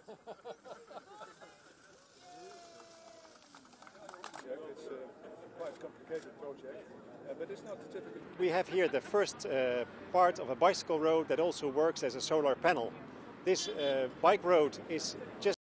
It's quite a complicated project, but it's not typical. We have here the first part of a bicycle road that also works as a solar panel. This bike road is just